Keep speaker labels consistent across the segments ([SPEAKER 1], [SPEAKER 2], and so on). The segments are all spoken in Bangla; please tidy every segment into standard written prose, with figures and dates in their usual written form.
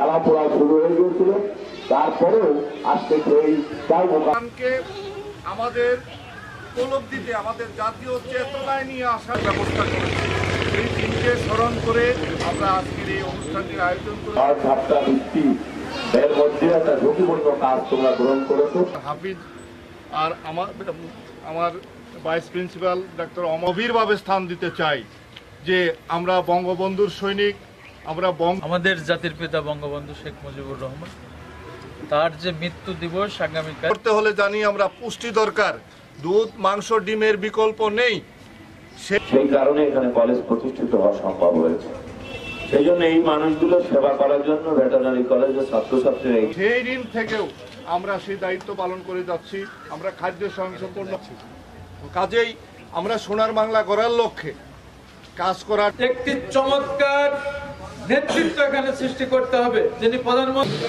[SPEAKER 1] জ্বালা পোড়া শুরু হয়ে গিয়েছিল। তারপরেও আজকে সেই
[SPEAKER 2] আমাদের উপলব্ধিতে আমাদের জাতীয় চেতনায় নিয়ে আসার ব্যবস্থা করেছি। এই দিনকে স্মরণ করে আমরা আজকের এই অনুষ্ঠানটির আয়োজন করি।
[SPEAKER 1] এর মধ্যে একটা ঝুঁকিপূর্ণ কাজ তোমরা গ্রহণ করেছো।
[SPEAKER 2] হাফিজ আর আমার ভাইস প্রিন্সিপাল ডাক্তার অমবিরভাবে স্থান দিতে চাই যে আমরা বঙ্গবন্ধুর সৈনিক, আমরা
[SPEAKER 3] আমাদের জাতির পিতা বঙ্গবন্ধু শেখ মুজিবুর রহমান, তার যে মৃত্যু দিবস আগামীকাল
[SPEAKER 2] করতে হলে জানি আমরা পুষ্টি দরকার, দুধ মাংস ডিমের বিকল্প নেই।
[SPEAKER 1] সেই কারণে এখানে কলেজ প্রতিষ্ঠিত হওয়া সম্ভব হয়েছে। সেই জন্য এই মানুষগুলো সেবা করার জন্য ভেটেরিনারি কলেজের ছাত্রছাত্রীরা
[SPEAKER 2] সেই দিন থেকেও আমরা সেই দায়িত্ব পালন করে যাচ্ছি। আমরা খাদ্য স্বয়ংসম্পূর্ণ কাজেই আমরা সোনার বাংলা গড়ার লক্ষ্যে কাজ করার
[SPEAKER 3] একটি চমৎকার নেতৃত্ব এখানে সৃষ্টি করতে হবে, যিনি প্রধানমন্ত্রী।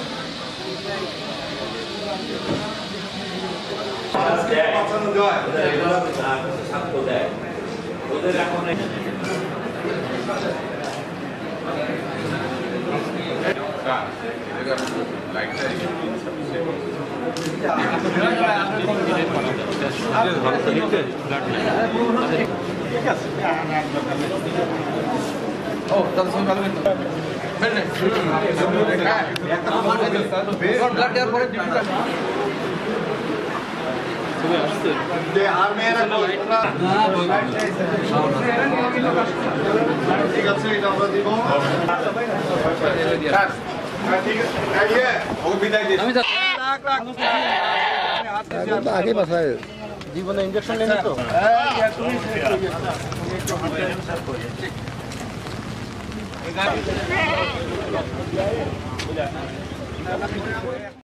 [SPEAKER 2] ঠিক আছে, এটা আমরা দিব।
[SPEAKER 4] আগে বাসায় জীবনে ইঞ্জেকশন নেই তো।